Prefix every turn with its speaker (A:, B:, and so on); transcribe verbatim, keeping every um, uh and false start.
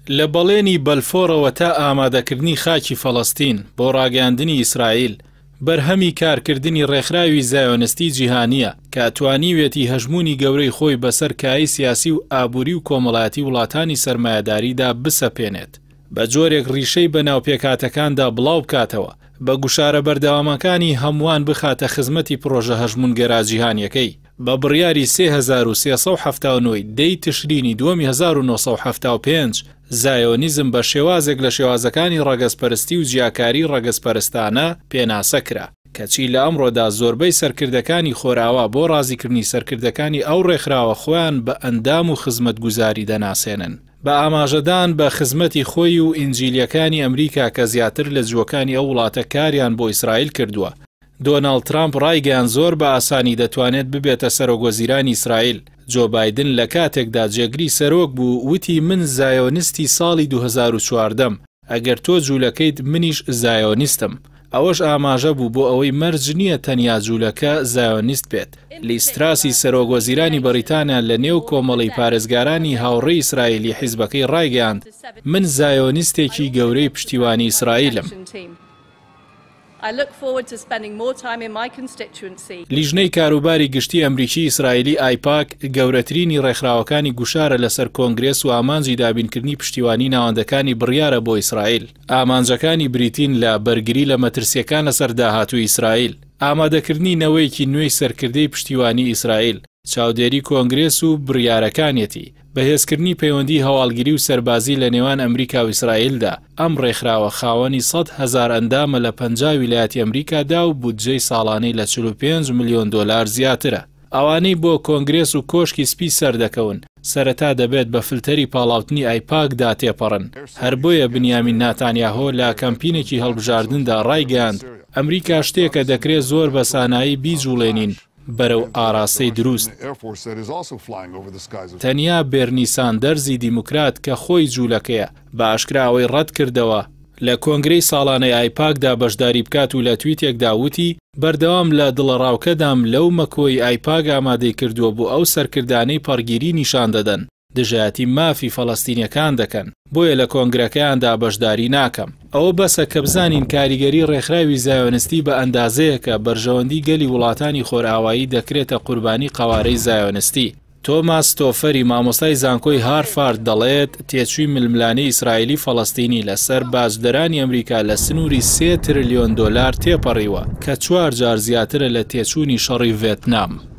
A: لە بەڵێنی بەلفۆرەوە تا ئامادەکردنی خاکی فەڵەستین بۆ ڕاگەاندنی ئیسرائیل بەرهەمی کارکردنی ڕێکخراوی زایۆنستی جیهانیە کە ئەتوانیوێتی هەژمونی گەورەی خۆی بەسەر کایی سیاسی و ئابووری و کۆمەڵایەتی وڵاتانی سەرمایەداریدا بسەپێنێت بە جۆرێک ڕیشەی بەناوپێکاتەکاندا بڵاو بکاتەوە بە گوشارە بەردەوامەکانی هەمووان بخاتە خزمەتی پرۆژە هەژمونگەرا جیهانیەکەی بە بڕیاری سێ هەزار و سێسەد و هەفتاد و نۆ دەی تشرینی دووەمی هەزار و نۆسەد و هەفتاد و پێنج زایۆنیزم بە شێوازێک لە شێوازەکانی ڕەگەزپەرستی و جیاکاری ڕەگەزپەرستانە پێناسە کرا کەچی لە ئەمڕۆدا زۆربەی سەرکردەکانی خۆراوە بۆ ڕازیکردنی سەرکردەکانی ئەو ڕێکخراوە خۆیان بە ئەندام و خزمەتگوزاری دەناسێنن بە ئاماژەدان بە خزمەتی خۆی و ئینجیلیەکانی ئەمریکا کە زیاتر لە جووەکانی ئەو وڵاتە کاریان بۆ ئیسرائیل کردووە. دۆناڵد ترامپ ڕایگەیان زۆر بە ئاسانی دەتوانێت ببێتە سەرۆکوەزیرانی ئیسرائیل. جۆ بایدن لە کاتێکدا جێگری سەرۆک بوو وتی من زایۆنیستی ساڵی دوو هەزار و چواردەم ئەگەر تۆ جوولەکەیت منیش زایۆنیستم. ئەوەش ئاماژە بوو بۆ ئەوەی مەرج نییە تەنیا جوولەکە زایۆنیست بێت. لیستراسی سەرۆکوەزیرانی بەریتانیا لە نێو کۆمەڵی پارێزگارانی هاوڕێی ئیسرائیلی حیزبەکەی ڕایگەیاند من زایۆنیستێکی گەورەی پشتیوانی ئیسرائیلم. لیژنەی کاروباری گشتی ئەمریکی ئیسرائیلی ئایپاک گەورەترینی ڕێکخراوەکانی گوشارە لەسەر کۆنگرێس و ئامانجی دابینکردنی پشتیوانی ناوەندەکانی بڕیارە بۆ ئیسرائیل. ئامانجەکانی بریتین لە بەرگری لە مەترسیەکان لەسەر داهاتووی ئیسرائیل. ئامادەکردنی نەوەیەکی نوێی سەرکردەی پشتیوانی ئیسرائیل. چاودێری کۆنگرێس و بڕیارەکانیەتی. بەهێزکردنی پەیوەندی هەواڵگیری و سەربازی لە نێوان ئەمریکا و ئیسرائیلدا ئەم ڕێکخراوە خاوەنی سەد هەزار ئەندامە لە پەنجا ویلایەتی ئەمریکادا و بودجەی ساڵانەی لە چل و پێنج ملیۆن دۆلار زیاترە. ئەوانەی بۆ کۆنگرێس و کۆشکی سپی سەردەکەون سەرەتا دەبێت بە فلتەری پاڵاوتنی ئایپاکدا تێپەڕن. هەر بۆیە بنیامین ناتانیاهۆ لە کەمپینێکی هەڵبژاردندا ڕایگەاند ئەمریکا شتێکە دەکرێت زۆر بە سانایی بیجوڵێنین بەرەو ئاراسەی دروست. تەنیا بێرنی ساندەرزی دیموکرات کە خۆی جوولەکەیە بە ئاشکراوەی ڕەت کردەوە لە کۆنگرەی ساڵانەی ئایپاکدا بەشداری بکات و لە تویتێکدا وتی بەردەوام لە دڵەڕاوکەدام لەو مەکۆی ئایپاک ئامادەی کردووە بۆ ئەو سەرکردانەی پەڕگیری نیشان دەدەن دژایەتی مافی فەڵەستینیەکان دەکەن بۆیە لە کۆنگرەکەیاندا بەشداری ناکەم. ئەوە بەسە کە بزانین کاریگەری ڕێکخراوی زایۆنستی بە ئەندازەیەکە بەرژەوەندی گەلی وڵاتانی خۆرئاوایی دەکرێتە قوربانی قەوارەی زایۆنستی. تۆماس تۆفەری مامۆستای زانکۆی هارفارد دەڵێت تێچووی ململانەی ئیسرائیلی فەڵەستینی لەسەر بازدەرانی ئەمریکا لە سنووری سێ تریلیۆن دۆلار تێپەڕیوە کە چوار جار زیاترە لە تێچوونی شەڕی ڤێتنام.